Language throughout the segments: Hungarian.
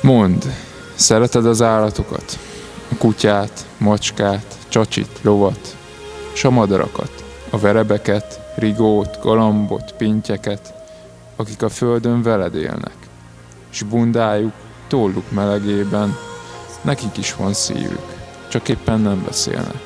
Mondd, szereted az állatokat? A kutyát, macskát, csacsit, lovat, s a madarakat, a verebeket, rigót, galambot, pintyeket, akik a földön veled élnek, s bundájuk, tolluk melegében, nekik is van szívük, csak éppen nem beszélnek.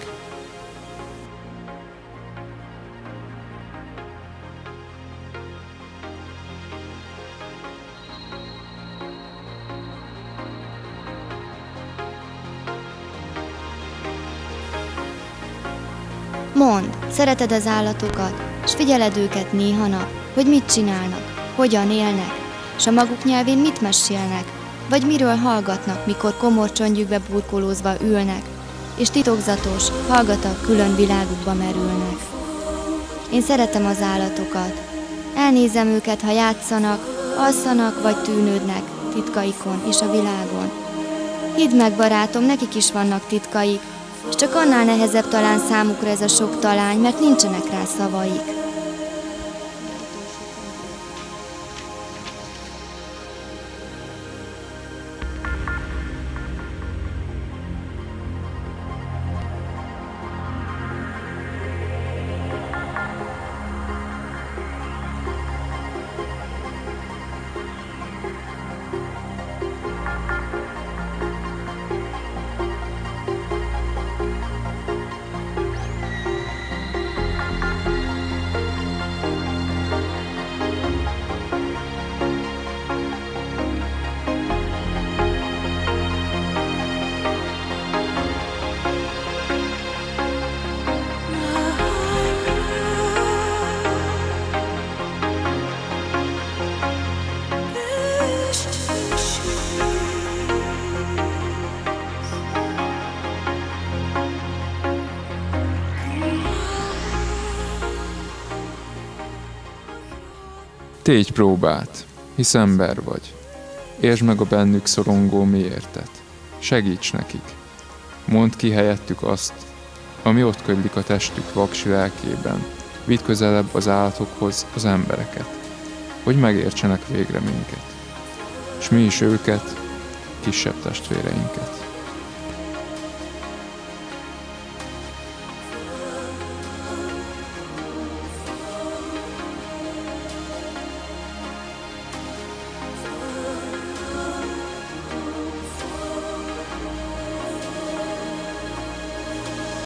Mondd, szereted az állatokat, s figyeled őket néha nap, hogy mit csinálnak, hogyan élnek, s a maguk nyelvén mit mesélnek, vagy miről hallgatnak, mikor komor csöndjükbe burkolózva ülnek, és titokzatos, hallgatak külön világukba merülnek. Én szeretem az állatokat, elnézem őket, ha játszanak, alszanak vagy tűnődnek titkaikon és a világon. Hidd meg, barátom, nekik is vannak titkaik, és csak annál nehezebb talán számukra ez a sok talány, mert nincsenek rá szavaik. Tégy próbát, hisz ember vagy. Értsd meg a bennük szorongó miértet. Segíts nekik. Mondd ki helyettük azt, ami ott ködlik a testük vaksi lelkében. Vidd közelebb az állatokhoz az embereket, hogy megértsenek végre minket. S mi is őket, kisebb testvéreinket.